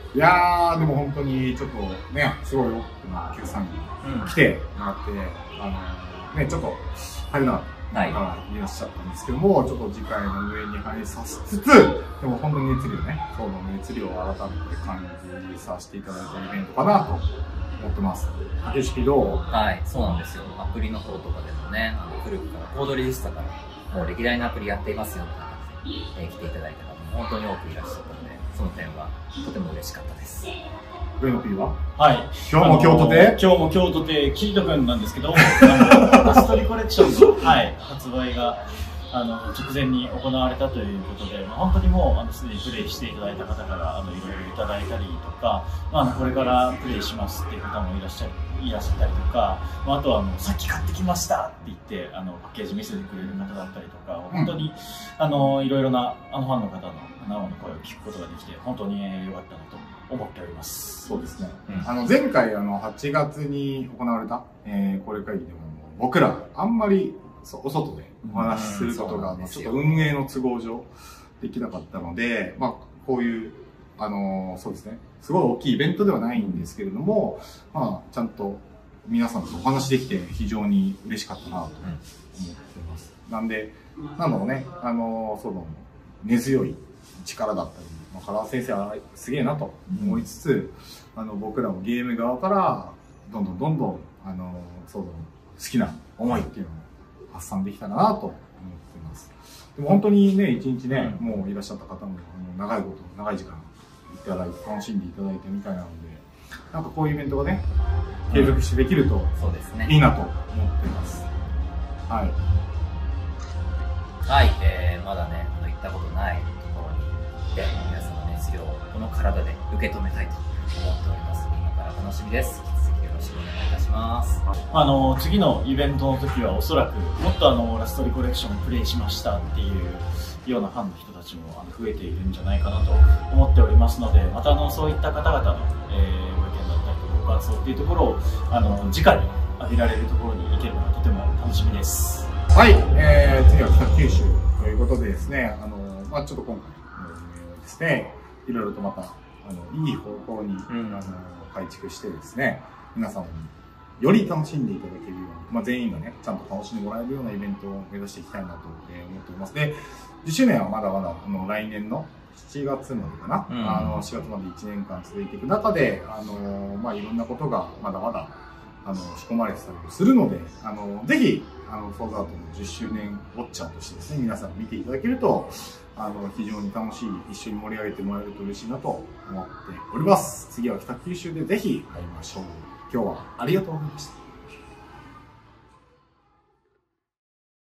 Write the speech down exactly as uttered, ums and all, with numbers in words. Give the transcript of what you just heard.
いやー、でも本当にちょっとね、すごい多くのお客さんに来てもらって、うん、あのね、ちょっと入らなかった方がいらっしゃったんですけども、はい、ちょっと次回の上に入りさせつつ、でも本当に熱量ね、その熱量を改めて感じさせていただいたイベントかなと思ってます。竹式どう？ はい、そうなんですよ。アプリの方とかでもね、あの古くからコードレジスタからもう歴代のアプリやっていますよみたいな感じで、えー、来ていただいた方も本当に多くいらっしゃったので、その点はとても嬉しかったです。 上野 P は？ はい。 今日も京都で？ 今日も京都で、キリト君なんですけど、ラストリコレクションの、はい、発売があの直前に行われたということで、まあ、本当にもうあのすでにプレイしていただいた方からあのいろいろいただいたりとか、まあ、あのこれからプレイしますっていう方もいらっしゃる。いらっしゃったりとか、まあ、あとはあのさっき買ってきましたって言ってあのパッケージ見せてくれる方だったりとか、本当にあのいろいろなあのファンの方の生の声を聞くことができて本当に良かったなと思っております。 そうですね。うん、あの前回あのはちがつに行われた、えー、これ会議でも僕らあんまりそうお外でお話しすることが、うん、ちょっと運営の都合上できなかったので、まあこういうあのそうですね。すごい大きいイベントではないんですけれども、まあ、ちゃんと皆さんとお話できて非常に嬉しかったなと思ってます。うん、なんで、なんだろうね、あの、その、根強い力だったり、まあ、唐先生はすげえなと思いつつ、うん、あの、僕らもゲーム側から、どんどんどんどん、あの、その、好きな思いっていうのを発散できたらなと思ってます。でも本当にね、一日ね、うん、もういらっしゃった方も、長いこと、長い時間、いただいて楽しんでいただいてみたいなので、なんかこういうイベントがね継続してできるといいなと思っています。はいはい、えー、まだね行ったことないところに行って皆さんの熱量をこの体で受け止めたいと思っております。今から楽しみです。引き続きよろしくお願いいたします。 あの次のイベントの時はおそらくもっとあのラストリコレクションをプレイしましたっていうようなファンの人たちもあの増えているんじゃないかなと思っておりますので、またあのそういった方々の、えー、ご意見だったりとかご感想っていうところをあの直に挙げられるところに行けるのがとても楽しみです。 はい、えー、次は北九州ということでですね、あのまあちょっと今回の運営をですね、いろいろとまたあのいい方向に、うん、あの改築してですね、皆様により楽しんでいただけるように、まあ、全員がね、ちゃんと楽しんでもらえるようなイベントを目指していきたいなと思っております。で、じゅっしゅうねんはまだまだあの来年のしちがつまでかな、うん、あのしがつまでいちねんかん続いていく中で、あのまあ、いろんなことがまだまだあの仕込まれてたりするので、あのぜひあのフォーズアートのじゅっしゅうねんウォッチャーとしてですね、皆さん見ていただけるとあの非常に楽しい、一緒に盛り上げてもらえると嬉しいなと思っております。次は北九州でぜひ会いましょう。今日はありがとうございました。